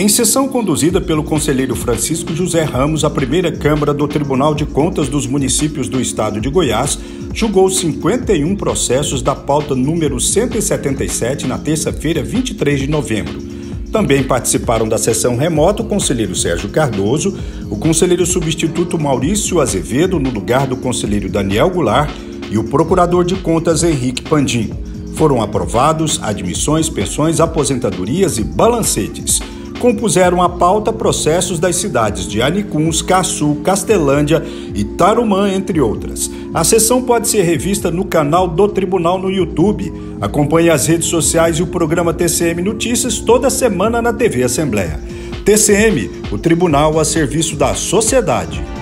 Em sessão conduzida pelo conselheiro Francisco José Ramos, a primeira Câmara do Tribunal de Contas dos Municípios do Estado de Goiás julgou 51 processos da pauta número 177 na terça-feira, 23 de novembro. Também participaram da sessão remota o conselheiro Sérgio Cardoso, o conselheiro substituto Maurício Azevedo, no lugar do conselheiro Daniel Goulart, e o procurador de contas Henrique Pandim. Foram aprovados admissões, pensões, aposentadorias e balancetes. Compuseram a pauta processos das cidades de Anicuns, Caçu, Castelândia e Tarumã, entre outras. A sessão pode ser revista no canal do Tribunal no YouTube. Acompanhe as redes sociais e o programa TCM Notícias toda semana na TV Assembleia. TCM, o Tribunal a serviço da sociedade.